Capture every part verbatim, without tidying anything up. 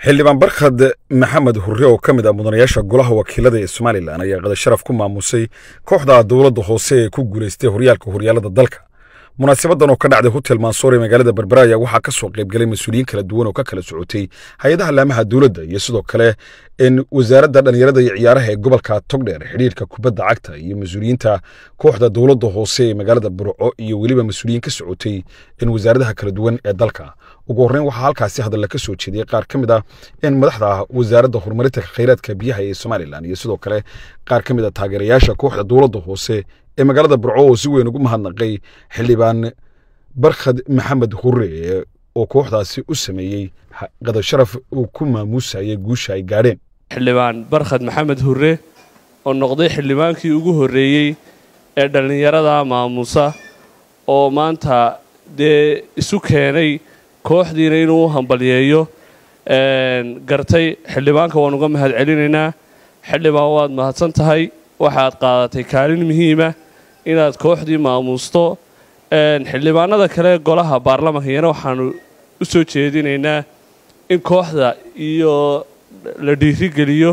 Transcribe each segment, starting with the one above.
xildhibaan barkhad maxamed hurre oo ka mid ah mudanayaasha golaha wakiilada ee Somaliland ayaa qada sharaf ku maamusay kooxda dawladda hoose ee ku guuleystay horyaalka horyaalada dalka. munaasabadan oo ka dhacday hotel Mansour ee magaalada Berbera waxaa ka soo qayb galay mas'uuliyiin kala duwan oo ka kala socotay hay'adaha laamaha dawladda iyo sidoo kale in wasaaradda dhalinyarada iyo ciyaaraha ee gobolka Togdheer xiriirka kubadda cagta iyo mas'uuliyiinta kooxda dawladda hoose ee magaalada Burco iyo waliba mas'uuliyiin ka socotay in wasaaradaha kala duwan ee dalka. ugu horreyn waxaa halkaasi hadal ka soo jeediyay qaar ka mid ah in madaxda wasaaradda horumarinta kheyraadka biyaha ee Somaliland iyo sidoo kale qaar ka mid ah taageerayaasha kooxda dawladda hoose ee magaalada Burco oo si weyn ugu mahadnaqay xildhibaan barkhad maxamed hurre oo kooxdaasi u sameeyay qada sharaf uu ku maamusay guusha ay gaadheen. xildhibaan barkhad maxamed hurre oo noqday xildhibaankii ugu horeeyay ee dhalinyarada maamusa oo maanta de isu keenay kooxdiina inuu hambaliyeeyo een gartay xildhibaanka waan uga mahad celinaynaa. xildhibaan waad mahadsan tahay, waxaad qaadatay kaalin muhiim ah inaad kooxdii maamusto. een xildhibaanada kale golaha baarlamaanka waxaanu u soo jeedinaynaa in kooxda iyo la dhiirigeliyo.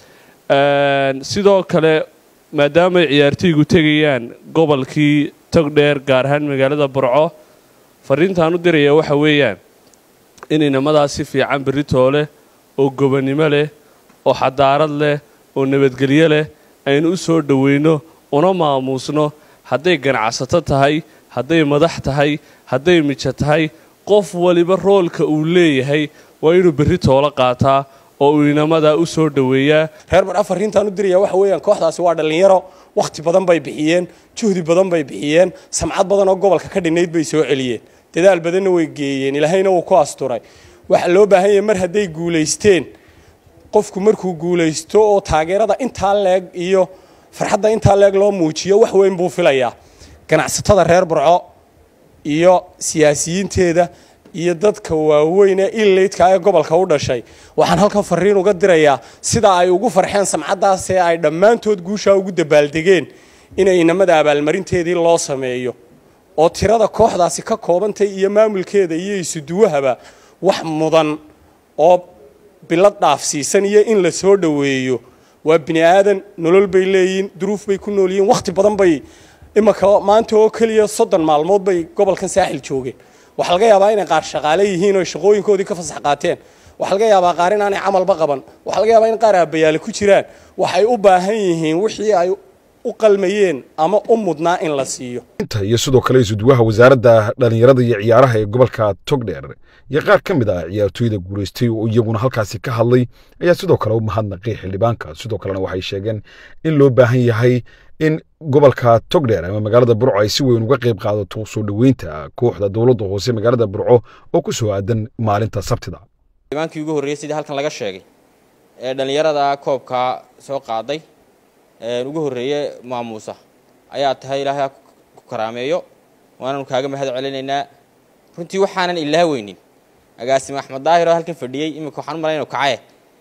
een sidoo kale maadaama ciyaartooygu tagayaan gobolkii Togdheer gaar ahaan magaalada Burco, fariintaan u diraya waxa weeyaan in inamadaas si fiican beritoole oo gobonimo leh oo xadaarad leh oo nabadgelyo leh aynu u soo dhaweyno una maamusno. hadday ganacsato tahay, hadday madax tahay, hadday mijo tahay, qof waliba roolka uu leeyahay waa inuu beritoole qaataa oo uu inamada u soo dhaweeyaa. reer bar fariintaan u diraya waxa weeyaan kooxdaasi waa dhalinyaro waqti badan bay bixiyeen, juhdi badan bay bixiyeen, samcad badan oo gobolka ka dhinayd bay soo celiyeen, dadaal badanna way geeyeen, ilaahayna wuu ku asturay. waxa loo baahan yahay mar hadday guuleysteen qofku markuu guuleysto oo taageerada inta leeg iyo farxadda inta leeg loo muujiyo wax weyn buu filayaa. ganacsatada reer Burco iyo siyaasiyiinteeda iyo dadka waaweyn ee ileedka ee gobolka u dhashay waxaan halkan fariin uga dirayaa sida ay ugu farxeen samcadaas ee ay dhammaantood guusha ugu dabaaldegeen inay inamada abaalmarinteedii loo sameeyo oo tirada kooxdaasi ka koobantay iyo maamulkeeda iyo isuduwahaba wax mudan oo bilad dhaafsiisan iyo in la soo dhaweeyo. waa bini aadan nolol bay leeyiin, duruuf bay ku noolyiin, waqti badan bay imaka maanta oo kaliya soddon maalmood bay gobolkan saaxil joogeen. waxa laga yaabaa inay qaar shaqaale yihiin oo shaqooyinkoodii ka fasax qaateen, waxa laga yaabaa qaar in aanay camalba qaban, waxa laga yaabaa in qaar aabayaal ku jiraan. waxay u baahan yihiin wixii ay u qalmayeen ama u mudnaa in la siiyo. inta iyo sidoo kale isuduwaha wasaaradda dhalinyarada iyo ciyaaraha ee gobolka Togdheer iyo qaar ka mid ah ciyaartooyda guuleystay oo iyaguna halkaasi ka hadlay ayaa sidoo kale u mahadnaqay xildhibaanka. sidoo kalena waxay sheegeen in loo baahan yahay in gobolka Togdheer ama magaalada Burco ay si weyn uga qayb qaadato soo dhaweynta kooxda dawladda hoose magaalada Burco oo ku soo aadan maalinta Sabtida. xildhibaankii ugu horeeyay sidii halkan laga sheegay ee dhalinyarada koobka soo qaaday ee ugu horeeyay maamuusa ayaa tahay Ilaahay ku karaameeyo, waana kaaga mahad celinaynaa. runtii waxaanan ilaaweynin agaasimo Axmed Daahir oo halkan fadhiyay imika waxaan malaynayaa kacay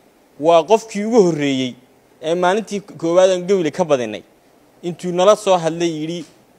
waa qofkii ugu horeeyay ee maalintii koowaad aan gawli ka badinay intuu nala soo hadlay yiri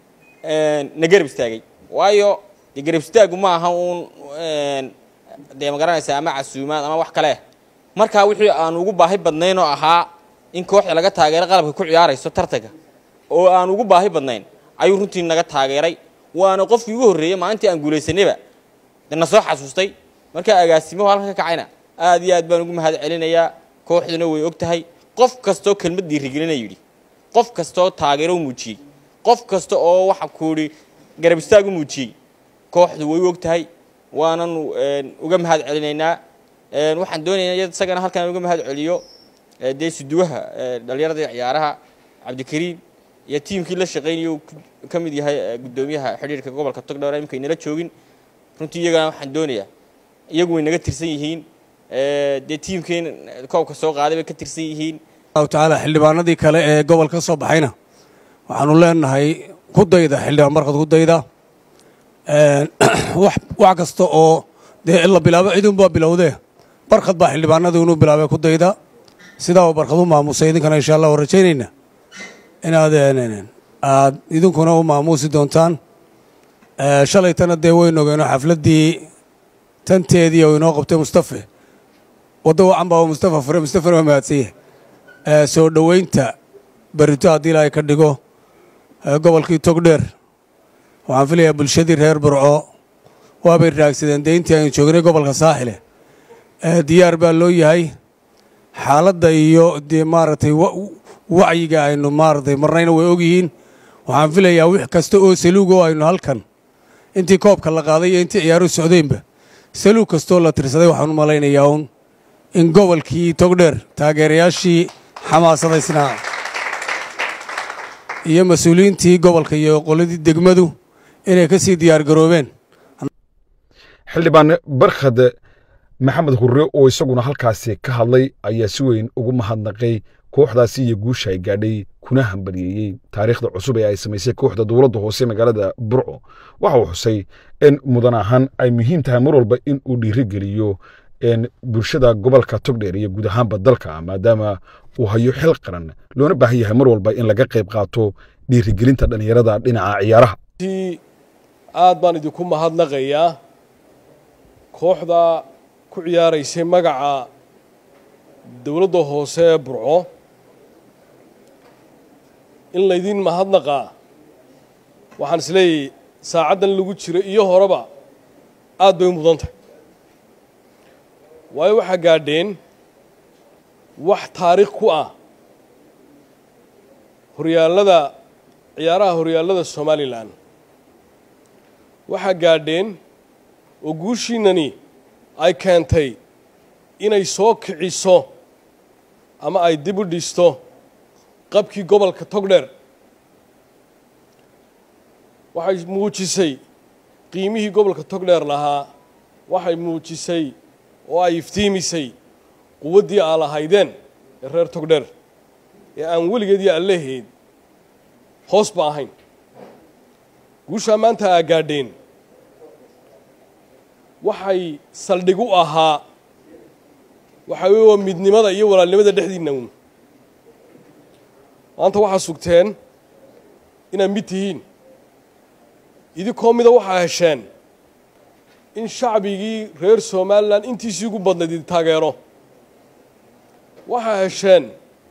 een nagarib istaagay. waayo nagarib istaagu ma aha uun een de magaranaysa ama casuumaad ama wax kale. marka wixii aan ugu baahi badnayn oo ahaa in kooxda laga taageero qalabka ku ciyaarayso tartanka oo aan ugu baahi badnayn ayuu runtii naga taageeray. waana qofkii ugu horeeyay maalintii aan guuleysanayba dana soo xasuustay. marka agaasimo halka ka kacayna aad iyo aad baan ugu mahad celinayaa. kooxduna way ogtahay qof kasto kelmad dhiirigelinay yiri, qof kasto taageero muujiyay, qof kasto oo waxa ku yiri garab istaag u muujiyay, kooxdu way ogtahay. waanan uga mahad celinaynaa. een waxaan doonayaa isagana halkan uga mahad celiyo deesiduwaha dhalinyarada ciyaaraha Cabdikariim iyo tiimkii la shaqeynayay ka mid yahay gudoomiyaha xiriirka gobolka Togdheer imka inala joogin. runtii iyagana waxaan doonayaa iyagu way naga tirsan yihiin ee de tiimkeen koobka soo qaaday bay ka tirsan yihiin. Allah Taala xildhibaanadii kale ee gobolka soo baxayna waxaanu leenahay ku dayda xildhibaan markad ku dayda ee wax wax kasta oo de illa bilaabo cidun baa bilowday barkad baa xildhibaanadu inuu bilaabay ku dayda sida oo barkadu maamusay idinkana insha Allah warajeynayna inaad aad idinkuna u maamusi doontaan. ee shalaytana de way noogeen xafladii tanteedii oo inoo qabtay Mustafa waddo wacan baa mustafa fure mustafana waa mahadsanyahay soo dhoweynta berito haddii ilaahay ka dhigo gobolkii togdheer waxaan filayaa bulshadii reer burco waabay raagsadeen deyntii aynu joognay gobolka saaxile diyaar baa loo yahay xaaladda iyo dee maaragtay wacyiga aynu maaragtay marnayna way ogyihiin waxaan filayaa wix kasta oo saluug oo aynu halkan intii koobka la qaaday iyo intii ciyaaru socdeenba saluug kastoo la tirsaday waxaan u malaynayaa uun in gobolkii togdheer taageerayaashii xamaasadaysnaa iyo mas-uuliyiintii gobolka iyo qoladii degmadu inay ka sii diyaar garoobeen xildhibaan barkhad maxamed hurre oo isaguna halkaasi ka hadlay ayaa si weyn ugu mahadnaqay kooxdaasi iyo guusha ay gaadhay kuna hambaliyeeyey taariikhda cusub ee ay samaysay kooxda dowladda hoose magaalada burco waxa uu xusay in mudan ahaan ay muhiim tahay mar walba in uu dhiirigeliyo bulshada gobolka togdheer iyo guud ahaanba dalka maadaama uu hayo xil qaran loona baahan yahay mar walba in laga qayb qaato dhiirigelinta dhalinyarada dhinaca ciyaaraha aad baan idinku mahadnaqayaa kooxda ku ciyaaraysay magaca dowladda hoose ee burco in laydin mahadnaqaa waxaan isleeyahay saacaddan lagu jiro iyo horeba aad bay u mudan tahay waayo waxaa gaadheen wax taariikh ku ah horyaallada ciyaaraha horyaallada somalilan waxaa gaadheen oo guushiinani ay keentay inay soo kiciso ama ay dib u dhisto qabkii gobolka togdheer waxay muujisay qiimihii gobolka togdheer lahaa waxay muujisay oo ay iftiimisay quwaddii aa lahaydeen ee reer togdheer ee aan weligeed iyo allaheed hoos ba ahayn guushaa maanta aa gaadheen waxay saldhig u ahaa waxaa weeye waa midnimada iyo walaalnimada dhexdiinna uun maanta waxaa sugteen inaad mid tihiin idinkoo mida waxaa hesheen in shacbigii reer somalilan intiisii ugu badnayd idi taageero waxaa hesheen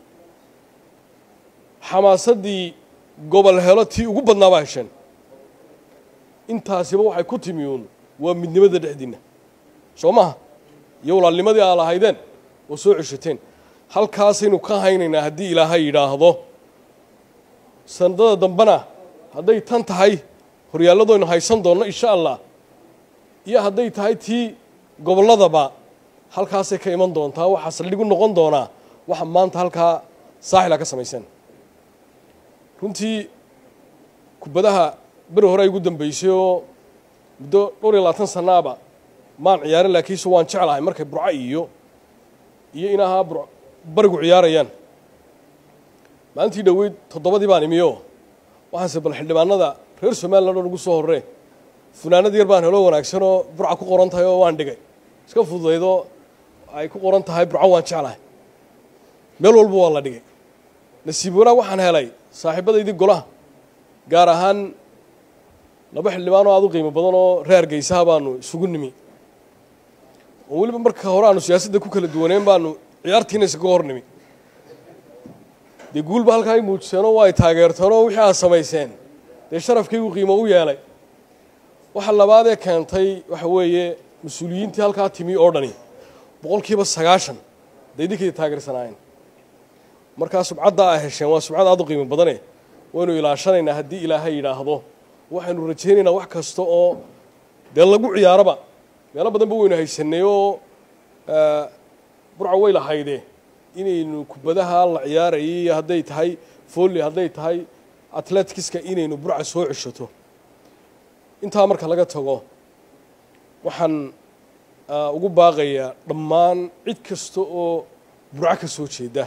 xamaasaddii gobol helo tii ugu badnaa baa hesheen intaasiba waxay ku timi uun waa midnimada dhexdiinna soo maha iyo walaalnimadii aa lahaydeen oo soo ceshateen halkaasaynu ka haynaynaa haddii ilaahay yidhaahdo sanadada dambena hadday tan tahay horyaalladoynu haysan doonno insha allah iyo hadday tahay tii gobolladaba halkaasay ka iman doontaa waxaa saldhig u noqon doonaa waxa maanta halkaa saaxila ka samayseen runtii kubadaha beri hore ay ugu dambaysay oo muddo dhowr iyo labaatan sannaaba maan ciyaarin laakiinse waan jeclahay markay burco iyo iyo inahaa bur barigu ciyaarayaan maalintii dhoweyd toddobadii baan imiyo waxaanse bal xildhibaanada reer somalilan oo nagu soo horree funaanad yar baan helo wanaagsan oo burca ku qoran tahay oo waan dhigay iska fududaydoo ay ku qoran tahay burco waan jeclahay meel walba waa la dhigay nasiib wanaag waxaan helay saaxiibadaydii golaha gaar ahaan laba xildhibaan oo aad u qiimo badan oo reer geysaha baanu isugu nimi oo weliba marka hore aanu siyaasadda ku kala duwaneen baanu ciyaartiina isaga hor nimi dee guulba halkaa ay muujiseenoo waa ay taageerteenoo wixii aad samayseen dee sharafkaygu qiimo u yeelay waxa labaadee keentay waxa weeye mas-uuliyiintii halkaa timi oo dhani boqolkiiba sagaashan day idinkay taageersanaayeen markaa subcadda aa hesheen waa subcad aad u qiimo badane waynu ilaashanaynaa haddii ilaahay yidhaahdo waxaynu rajaynaynaa wax kasta oo dee lagu ciyaaraba meelo badanba waynu haysanay oo burca way lahaydee inaynu kubadaha la ciyaarayay iyo hadday tahay folly hadday tahay atleticska inaynu burca soo ceshato intaa marka laga tago waxaan ugu baaqayaa dhammaan cid kasta oo burca ka soo jeeda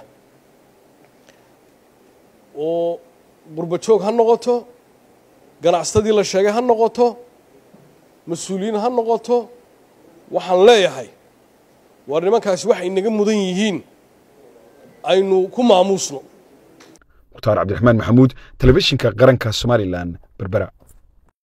oo qurba joog ha noqoto ganacsadii la sheegay ha noqoto mas-uuliyiin ha noqoto waxaan leeyahay war nimankaasi waxay inaga mudan yihiin aynu ku maamuusno mukhtaar cabdiraxmaan maxamuud telefishinka qaranka somalilan berbera